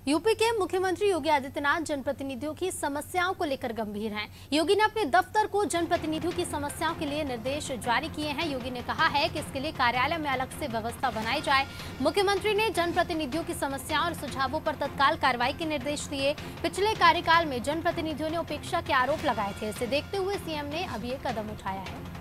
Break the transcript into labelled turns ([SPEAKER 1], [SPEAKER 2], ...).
[SPEAKER 1] UP के मुख्यमंत्री योगी आदित्यनाथ जनप्रतिनिधियों की समस्याओं को लेकर गंभीर हैं। योगी ने अपने दफ्तर को जनप्रतिनिधियों की समस्याओं के लिए निर्देश जारी किए हैं। योगी ने कहा है कि इसके लिए कार्यालय में अलग से व्यवस्था बनाई जाए। मुख्यमंत्री ने जनप्रतिनिधियों की समस्याओं और सुझावों पर तत्काल कार्रवाई के निर्देश दिए। पिछले कार्यकाल में जनप्रतिनिधियों ने उपेक्षा के आरोप लगाए थे। इसे देखते हुए सीएम ने अब ये कदम उठाया है।